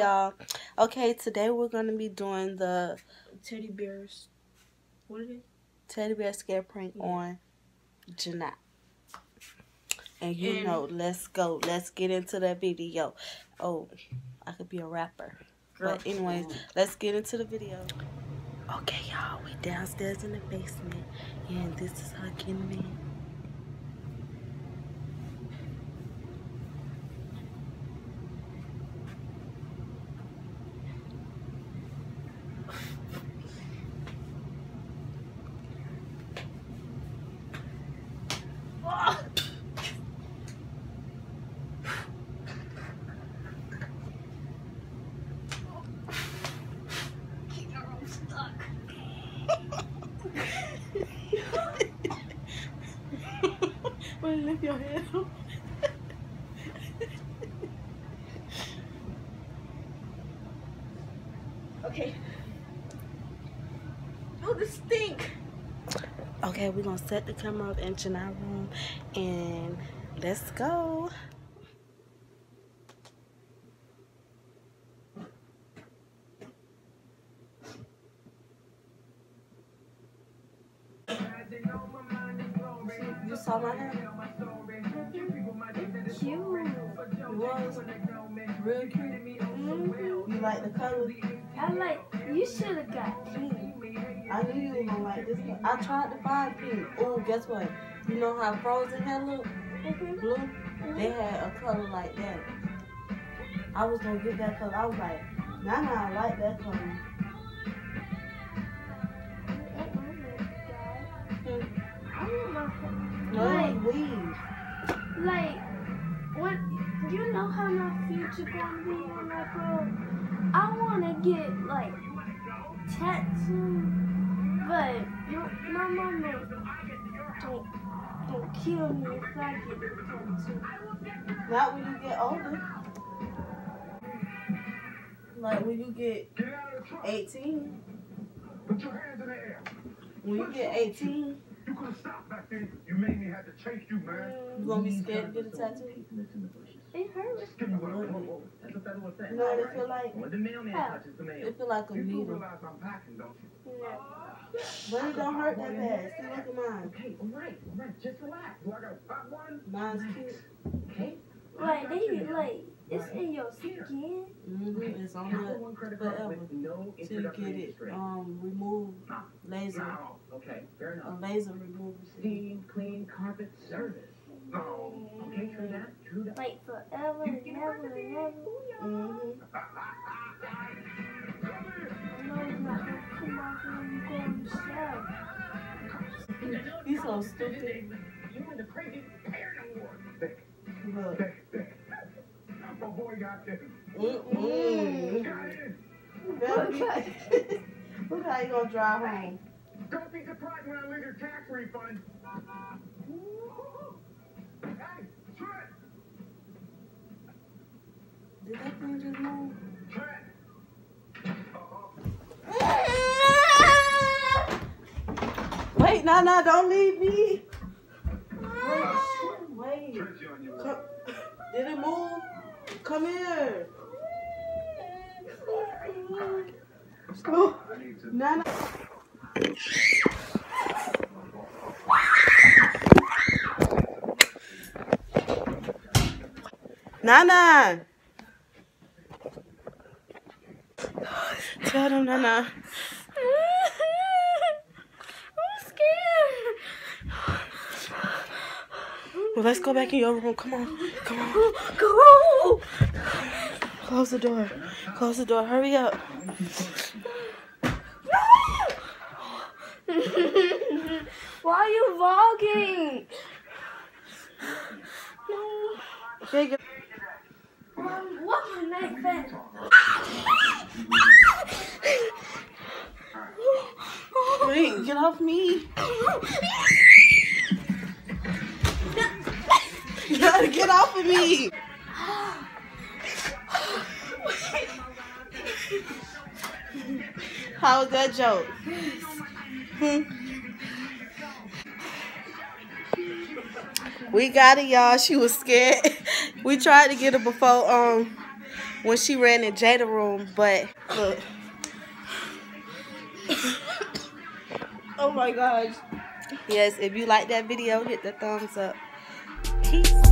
y'all. Okay, today we're gonna be doing the teddy bears. What is it? Teddy bear scare prank on Janai. And you know, let's go. Let's get into the video. Oh, I could be a rapper. But anyways, let's get into the video. Okay, y'all, we downstairs in the basement, and this is her getting me. Well, lift your head up. Okay. Oh, this stink. Okay, we're gonna set the camera up in Janai room, and let's go. You saw my hair? Cute. It was real cute. You like the color? I like. You should have got pink. I knew you were gonna like this color. I tried to find pink. Oh, guess what? You know how Frozen hair look? Blue? They had a color like that. I was gonna get that color. I was like, nah, I like that color. No, it was weave. Like, what? You know how my future gonna be when I grow? I wanna get like tattooed, but my mama don't kill me if I get a tattoo. Not when you get older. Like when you get 18. Put your hands in the air. When you get 18. You could have stopped back then. You made me have to chase you, man. You gonna be scared to get a tattoo? It hurts. That's a federal offense. You know what it feel like? When the mailman touches the mail. It feel like a You do needle. realize I'm packing, don't you? No. But it don't hurt that bad. See, look at mine. Okay, all right. Just relax. Do I got a pop one? Mine's cute. Okay. Like it's in your skin. It's on there forever. No Till you get it removed. Laser. No. Okay, fair enough. A laser removal. Steam, clean, carpet, service. No. Okay, true that. Like forever and ever and ever. I know it's not gonna come off when you go in the shower. He's so stupid. You in the crazy parent ward. Look. My boy got this. Look how you gonna drive home. Don't be surprised when I lose your tax refund. Hey, Trent! Did that thing just move? Trent! Wait, no, don't leave me. Wait. Come. Did it move? Come here. Oh, Nana. Nana. Tell them, Nana. I'm scared. Well, let's go back in your room. Come on. Go. Close the door. Close the door. Hurry up. Why are you vlogging? Big. What's your name, Ben? Wait, get off me. You gotta get off of me. How was that joke? We got it, y'all. She was scared. We tried to get her before when she ran in Jada room, but look. Oh my gosh. Yes, if you like that video, hit the thumbs up. Peace.